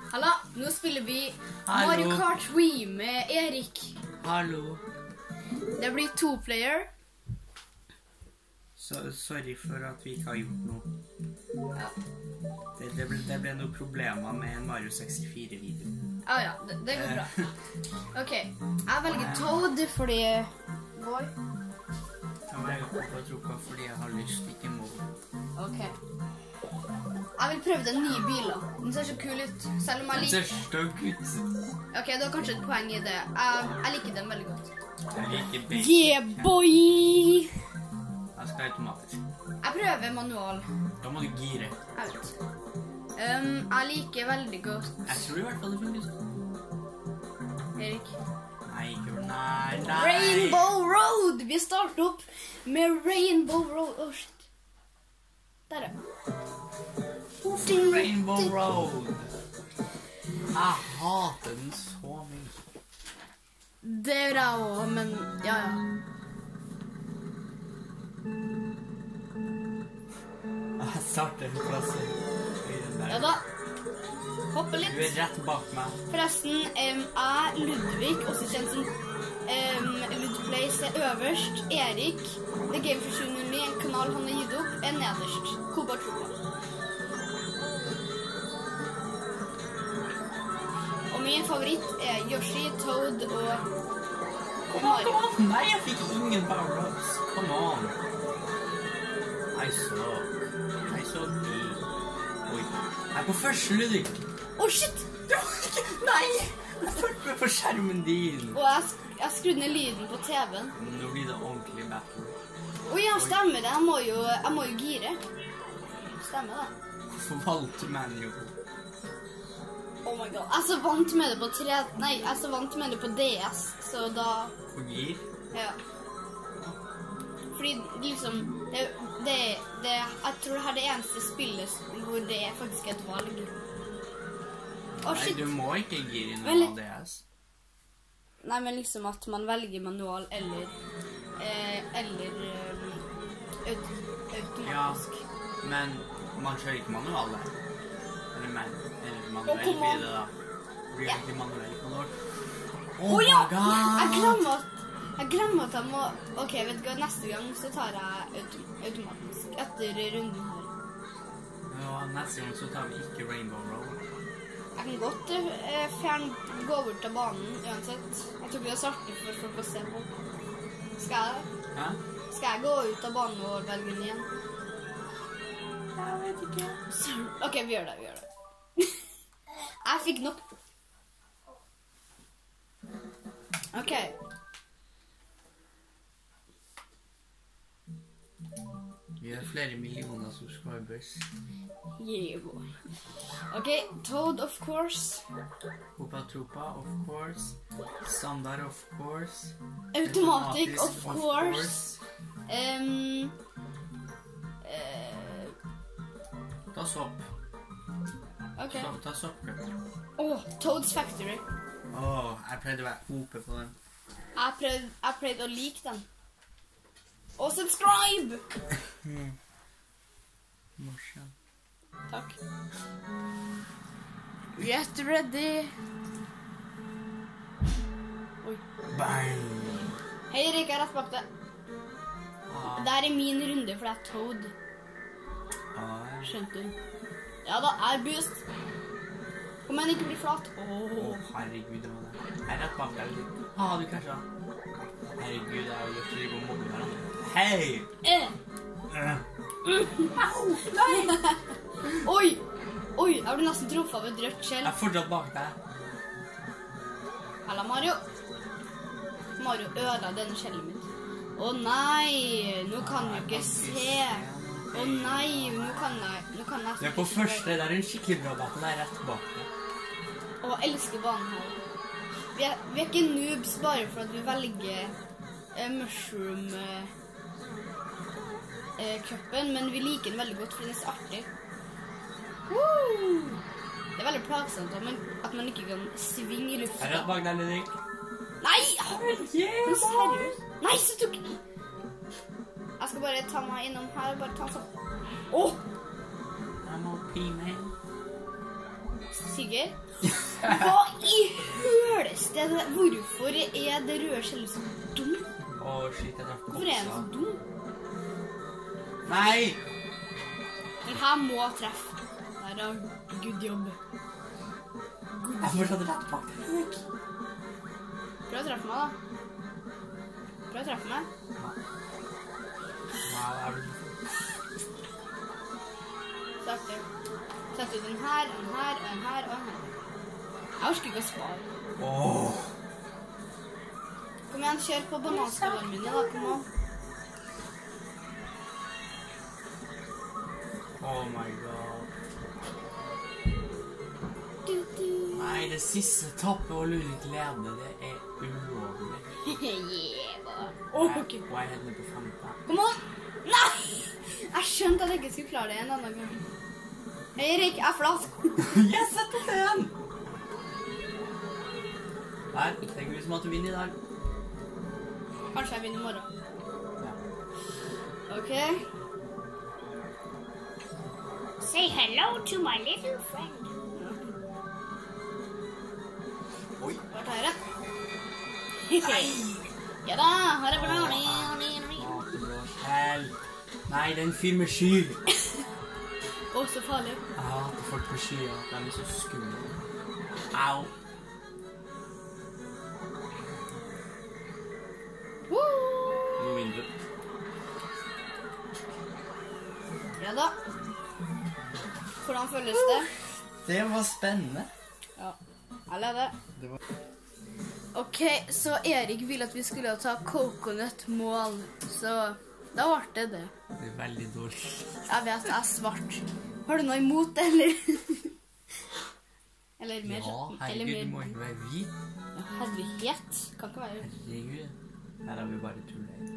Halla, nå spiller vi Mario Kart Wii med Erik. Hallo. Det blir 2-player. Sorry for at vi ikke har gjort noe. Ja. Det ble noen problemer med en Mario 64-video. Ja, det går bra. Ok, jeg velger Toad fordi... Boy. Jeg velger Troopa fordi jeg har lyst, ikke må. Ok. Jeg vil prøve den nye bilen. Den ser så kul ut, selv om jeg liker... Den ser støgg ut. Ok, det var kanskje et poeng i det. Jeg liker den veldig godt. Jeg liker bacon. Yeah, boy! Jeg skal automatisk. Jeg prøver manual. Da må du gire. Jeg vet. Jeg liker veldig godt. Jeg tror i hvert fall det funker sånn. Erik. Nei. Rainbow Road! Vi starter opp med Rainbow Road. Åh, shit. Der Rainbow Road. Jeg hater den så mye. Det gjør jeg også, men ja. Jeg starter en plass. Ja da. Hoppe litt. Du er rett bak meg. Forresten, jeg, Ludvig, også kjent som Ludplays er øverst. Erik, The Game for 709, en kanal han har gitt opp, er nederst. Koba Troopa. Og min favoritt er Yoshi, Toad og Mario. Nei, jeg fikk ingen power-ups. Come on. I saw me. Oi, jeg er på første, Ludvig. Åh, shit! Nei! Jeg følte meg på skjermen din. Og jeg skrudde ned lyden på TV-en. Nå blir det ordentlig battle. Oi, ja, stemmer det. Jeg må jo gire. Stemmer det. Hvorfor valgte du manual? Oh my god. Jeg er så vant med det på jeg er så vant med det på DS, så da... På gir? Ja. Fordi liksom, jeg tror det her er det eneste spillet hvor det faktisk er et valg. Åh, Nei, shit. du må ikke gire når man har DS. Nei, men liksom at man velger manual eller automatisk. Ja, men man kjører ikke manual der. Eller manuell come on. blir det da. Blir det ikke manuell på når? Oh my ja! god! Jeg glemmer at jeg må... Ok, vet du hva, neste gang så tar jeg automatisk etter runden her. Ja, neste gang så tar vi ikke Rainbow Road. Jeg kan godt gå bort til banen uansett. Jeg tror vi har startet for folk å se på. Hæ? Skal jeg gå ut av banen og velge den igjen? Jeg vet ikke. Ok, vi gjør det. Jeg fikk nok. Ok. Vi har flere millioner subscribers. Yeah, boy. Ok, Toad, of course. Koba Troopa, of course. Standard, of course. Automatic, of course. Ta sopp. Ok. Ta sopp. Toad's Factory. Jeg pleide å være OP på den. Jeg pleide å like den. Og subscribe! Morsom. Takk. Get ready. Oi. Bang! Hei, Erik, jeg er rett bak deg. Det her er min runde, for det er Toad. Skjønte du? Ja da, er boost. Kom igjen, ikke bli flat. Herregud, det var det. Jeg er rett bak deg. Du krasja. Herregud, jeg har lyst til å gå og mobbe hverandre. Hei! Au! Nei! Oi, jeg ble nesten truffet av et rødt skjell. Jeg er fortsatt bak deg. Halla, Mario. Mario ødela denne skjellet mitt. Å nei, nå kan du ikke se. Å nei, nå kan jeg... Du er på første, det er en skikkelig bra battle, det er rett bak deg. Å, jeg elsker banen her. Vi er ikke noobs bare for at vi velger Mushroom cupen, men vi liker den veldig godt, for den er så artig. Woo! Det er veldig plagsomt at man ikke kan svinge i luften. Jeg er rett bak deg, Ludvig. Nei! Seriøst? Nei, så tok jeg... Jeg skal bare ta meg innom her og bare ta sånn. Åh! I'm OP, man. sikker? Hva i høleste? Hvorfor er det røde skjellet så dumt? Shit, jeg traff Hvorfor er den så boksa. dum? Nei! Den her må treffe. Der er good jobb. Jeg får fortsatt rett bak deg. Prøv å treffe meg, da. Prøv å treffe meg. Nei, jeg blir... Så artig. Sett ut den her, den her, den her og den her. Jeg orsker ikke å spare. Åh! Kom igjen, kjør på bananskallene mine, da. Kom an. Oh my god. Du, du. Nei, det siste tappet og Lulik leder, det er ulovlig. Yeah, boy. Ok. Og jeg er helt nede på 15. Kom an! Nei! Jeg skjønte at jeg ikke skulle klare det en annen gang. Erik, jeg er flat. Jeg setter det igjen! Nei, det er ikke som at du vinner i dag. Kanskje jeg vinner i morgen. Ja. Ok. Say hello to my little friend. Oi. Hva tar jeg? Ja da, her er banan. Nei, det er en fyr med sky. Å, så farlig. Jeg hater folk med sky, de er så skumle. Au. Nå vinner du. Ja da. Hvordan føles det? Det var spennende. Ja, jeg leder. Det var... Ok, så Erik ville at vi skulle ta coconut-mål, så da ble det det. Det er veldig dårlig. Jeg vet, jeg er svart. Har du noe imot det, eller? Eller mer? Ja, herregud, du må ikke være hvit. Ja, hadde vi het? Kan ikke være. Herregud. Her har vi bare tullet.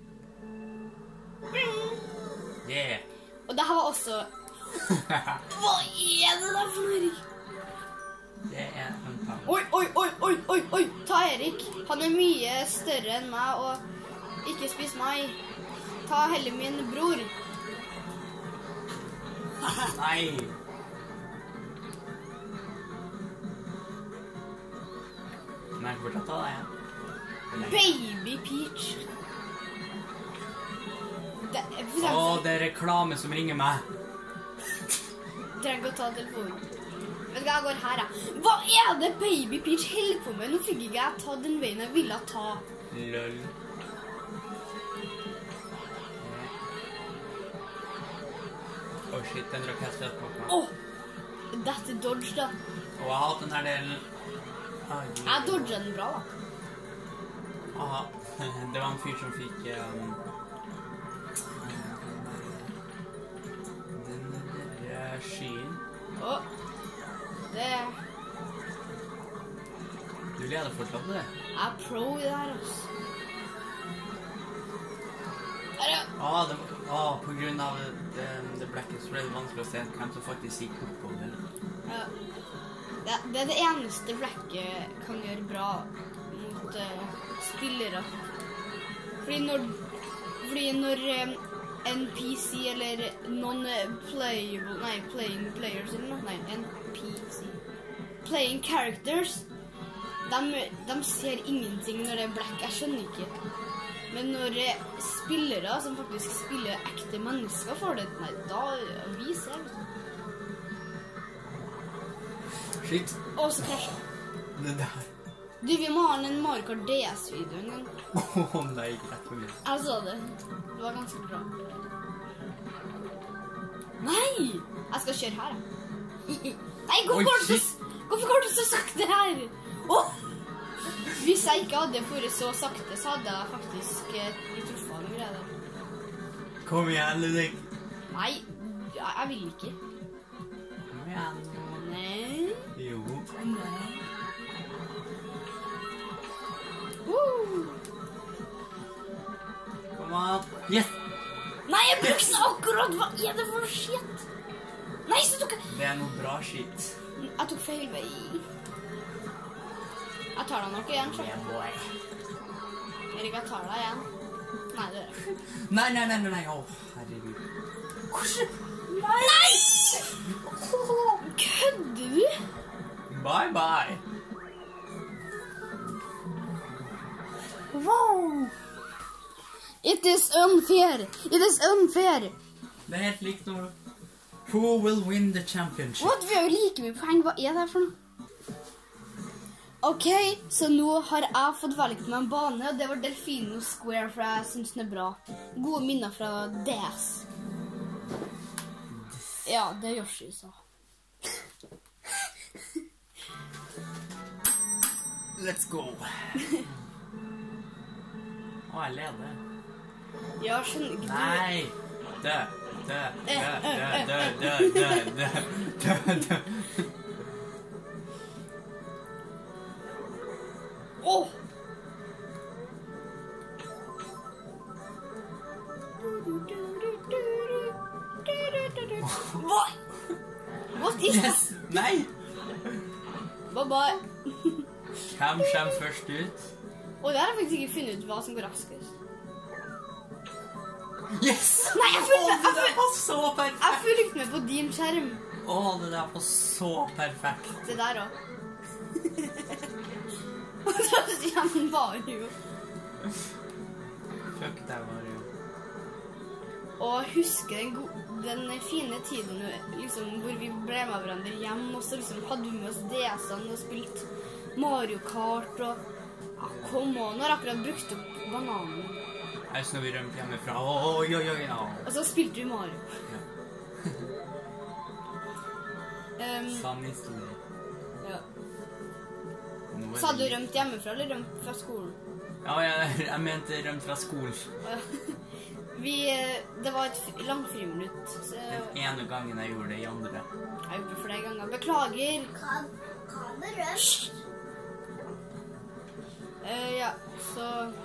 Yeah. Og det her var også... Hva er det der for noe, Erik? Det er en tang. Oi, oi, oi, oi, oi, oi! Ta Erik. Han er mye større enn meg, og ikke spis meg. Ta heller min bror. Nei. Men jeg kan fortsatt ta deg igjen. Baby Peach. Det, for eksempel, Åh, det er reklame som ringer meg. trenger ikke å ta telefonen. Vet du hva, jeg går her, jeg. Hva er det Baby Peach holder på med? Nå fikk ikke jeg ta den veien jeg ville ta. Lol. Åh, shit, den rakett rett bak meg. Åh! Dette dodge, da. Og jeg har hatt den her delen. Jeg dodget den bra, da. Aha. Det var en fyr som fikk den der skyen. Åh. Det... Du leder fortsatt det. Jeg er pro i det her, altså. Her, ja. På grunn av det blacket så ble det vanskelig å se hvem som faktisk gikk oppover. Ja. Det er det eneste blacket kan gjøre bra mot spillere. Fordi når NPC eller non-playable, nei, playing players eller noe, nei, NPC, playing characters, de ser ingenting når det er black, jeg skjønner ikke. Men når spillere som faktisk spiller ekte mennesker får det, nei, da vi ser det. Shit. Og så krasjer. Det der. Du, vi må ha en Mario Kart DS-video en gang. Det gikk rett for meg. Jeg så det. Det var ganske bra. Nei! Jeg skal kjøre her, jeg. Nei, hvorfor går du så sakte her? Åh! Hvis jeg ikke hadde vært så sakte, så hadde jeg faktisk blitt truffet av noe greier. Kom igjen, Ludvig. Nei, jeg vil ikke. Kom igjen. Nei. Jo. Nei. Kom an. Yes! Nei, jeg brukte den akkurat! Hva er det for shit? Nei, så tok jeg... Det er noe bra shit. Jeg tok feil vei. Jeg tar deg nok igjen, så. Yeah, boy. Erik, jeg tar deg igjen. Nei, det gjør jeg. Nei. Åh, herregud. Hvordan? Nei! Kødder du? Bye-bye. Wow! It is unfair! It is unfair! Det helt likt noe. Who will win the championship? What? Vi har jo like mye poeng. Hva er det her for noe? Ok, så nå har jeg fått valgt meg en bane, og det var Delfino Square, for jeg synes den er bra. Gode minner fra DS. Ja, det er Yoshi, så. Let's go. Jeg leder. Ja, skjønner ikke du. Nei. Dø. Åh! Hva? What is that? Yes. Nei. Bye-bye. Hvem kommer først ut? Og der har jeg faktisk ikke funnet ut hva som går raskest. Yes! Nei, jeg Det der var så perfekt! Jeg fulgte med på din skjerm. Det der var så perfekt. Det der også. Og så kommer Mario. Fuck deg, Mario. Og jeg husker den fine tiden liksom, hvor vi ble med hverandre hjem, og så liksom, hadde vi med oss DS-ene og spilt Mario Kart, og kom on, nå har jeg akkurat brukt opp bananen. Jeg synes når vi rømte hjemmefra. Oi. Og så spilte vi Mario. Sann historie. Ja. Så hadde du rømt hjemmefra, eller rømt fra skolen? Ja, jeg mente rømt fra skolen. Det var et langt friminutt. Den ene gangen jeg gjorde det i andre. Jeg har gjort det flere ganger. Beklager. Hva med rømt? Ja, så...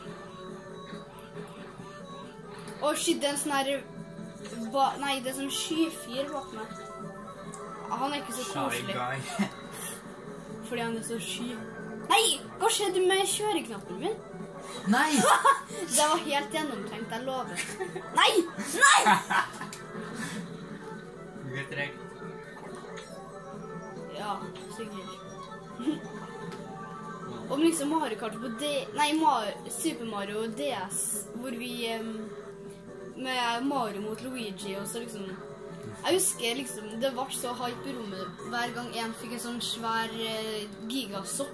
shit, det er en sånn her... Nei, det er sånn skyfyr bak meg. Han er ikke så koselig. Shy guy. Fordi han er så sky. Nei! Hva skjedde med kjøreknappen min? Nei! Det var helt gjennomtrengt, jeg lover. Nei! Nei! Du er trekt. Ja, sikkert. Om liksom Mario Kart på Super Mario DS, hvor vi med Mario mot Luigi, og så liksom jeg husker liksom det var så hype i rommet hver gang en fikk en sånn svær gigasopp.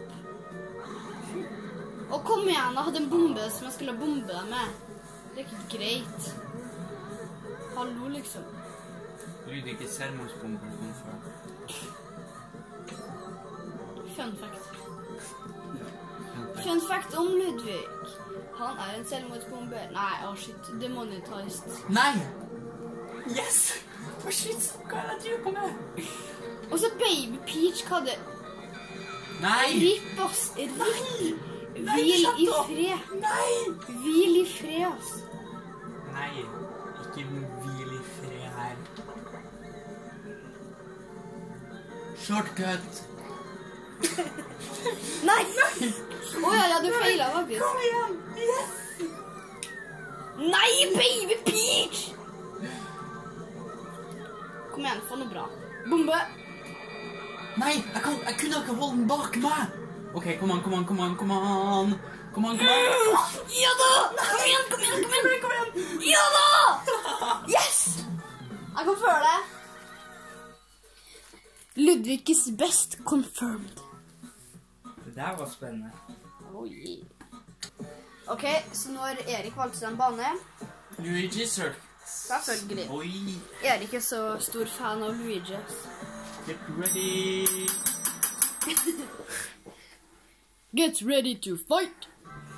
Og kom igjen, jeg hadde en bombe som jeg skulle bombe deg med. Det er ikke greit. Hallo, liksom. Lyd ikke selvmordsbomber kom før. Fun fact. Fun fact om Ludvig. Han er en selvmordsbomber. Nei, shit, demonetized. Nei! Yes! Shit, hva er det du på med? Og så Baby Peach, hva det... Nei! Ripp oss, ripp! Hvil i fred. Nei! Hvil i fred, ass. Nei, ikke hvil i fred her. Shortcut! Nei! Ja, du feilet faktisk. Kom igjen! Yes! Nei, Baby Peach! Kom igjen, få noe bra. Bombe! Nei, jeg kunne ikke holde den bak meg! Ok, kom an. Ja da! Kom igjen! Ja da! Yes! Jeg kom før det. Ludvig is best confirmed. Det der var spennende. Oh, yeah. Ok, så nå har Erik valgt seg en bane. Luigi Circus. Selvfølgelig. Oi. Erik er så stor fan av Luigi. Get ready. Get ready to fight!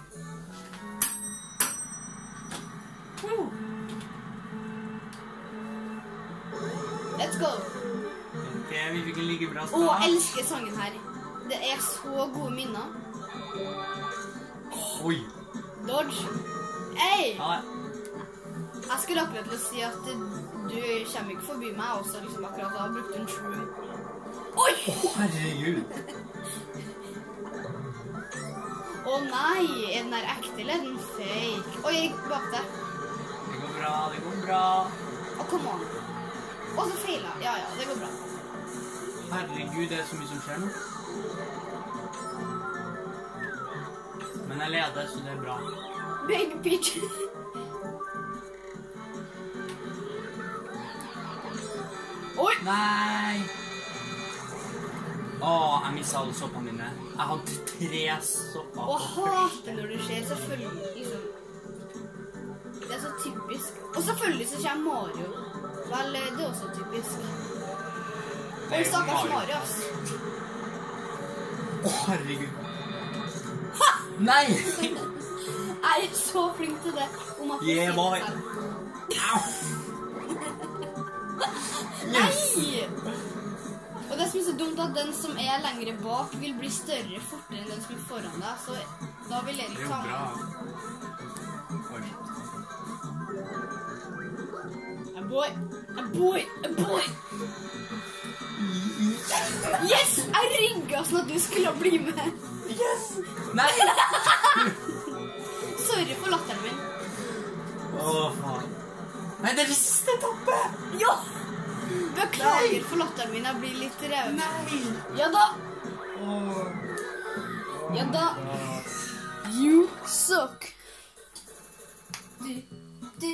Woo. Let's go! Ok, vi fikk en like bra Åh, start. jeg elsker sangen her. Det er så gode minner. Oi. Dodge. Hey! Ja, Jeg skulle akkurat til å si at du kommer ikke forbi meg også, liksom akkurat da har brukt en shroom. Oi! herregud. Å nei, er den her ekte eller er den fake? Oi, jeg gikk bak deg. Det går bra, det går bra. Å, come on. Å, så feilet. Ja, det går bra. Herregud, det er så mye som skjer nå. Men jeg leder, så det er bra. Baby Peach. Oi! Nei! Åh, jeg misset alle soppene mine. Jeg hadde 3 sopper. Og hater når det skjer, selvfølgelig. Liksom. Det er så typisk. Og selvfølgelig så kommer Mario. Vel, det er også typisk. Oi, stakkars Mario, ass. Åh, herregud. Ha! Nei! Jeg er så flink til det. Om at Yeah, boy. Au! Nei! Og det som er så dumt at den som er lengre bak vil bli større fortere enn den som er foran deg, så da vil jeg Det er ta jo bra. Oi. A boy, a boy, a boy. Yes! Jeg rigget sånn at du skulle bli med. Yes! Nei! Sorry for latteren min. Åh, faen. Nei, det er det siste etappet! Ja! Beklager for latteren min, jeg blir litt revet. Nei! Ja da! Åh. Ja da! You suck. Du.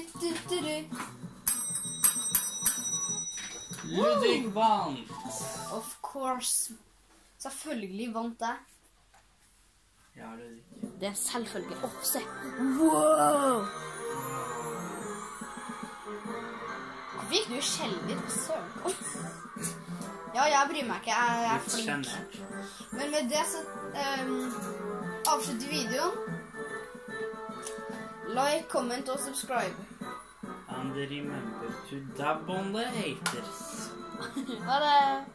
Ludvig vant. Of course. Selvfølgelig vant jeg. Ja, Ludvig. Det er selvfølgelig. Åh, se. Wow! Hvorfor gikk du i skjellet ditt? Søren. Ja, jeg bryr meg ikke. Jeg er Litt flink. kjenner. Men med det så avslutter videoen. Like, comment og subscribe. And remember to dab on the haters. Ha det!